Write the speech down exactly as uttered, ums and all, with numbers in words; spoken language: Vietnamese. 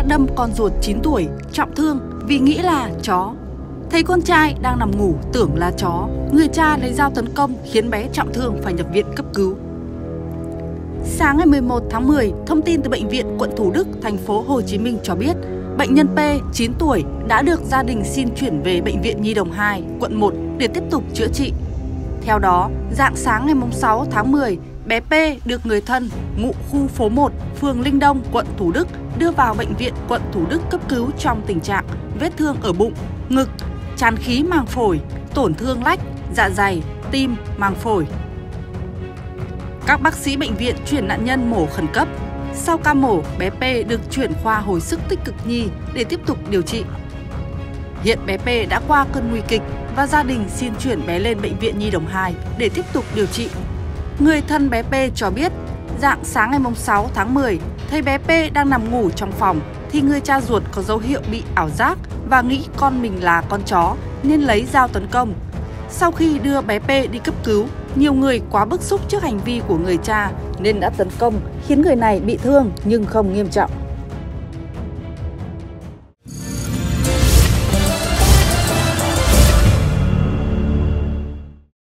đâm con ruột chín tuổi, trọng thương vì nghĩ là chó. Thấy con trai đang nằm ngủ tưởng là chó, người cha lấy dao tấn công khiến bé trọng thương phải nhập viện cấp cứu. Sáng ngày mười một tháng mười, thông tin từ Bệnh viện quận Thủ Đức, thành phố Hồ Chí Minh cho biết, bệnh nhân P, chín tuổi, đã được gia đình xin chuyển về Bệnh viện Nhi đồng hai, quận một để tiếp tục chữa trị. Theo đó, rạng sáng ngày sáu tháng mười, bé P được người thân ngụ khu phố một, phường Linh Đông, quận Thủ Đức đưa vào Bệnh viện quận Thủ Đức cấp cứu trong tình trạng vết thương ở bụng, ngực, tràn khí màng phổi, tổn thương lách, dạ dày, tim, màng phổi. Các bác sĩ bệnh viện chuyển nạn nhân mổ khẩn cấp. Sau ca mổ, bé P được chuyển khoa hồi sức tích cực nhi để tiếp tục điều trị. Hiện bé P đã qua cơn nguy kịch và gia đình xin chuyển bé lên Bệnh viện Nhi đồng hai để tiếp tục điều trị. Người thân bé P cho biết, rạng sáng ngày sáu tháng mười, thấy bé P đang nằm ngủ trong phòng thì người cha ruột có dấu hiệu bị ảo giác và nghĩ con mình là con chó nên lấy dao tấn công. Sau khi đưa bé P đi cấp cứu, nhiều người quá bức xúc trước hành vi của người cha nên đã tấn công khiến người này bị thương nhưng không nghiêm trọng.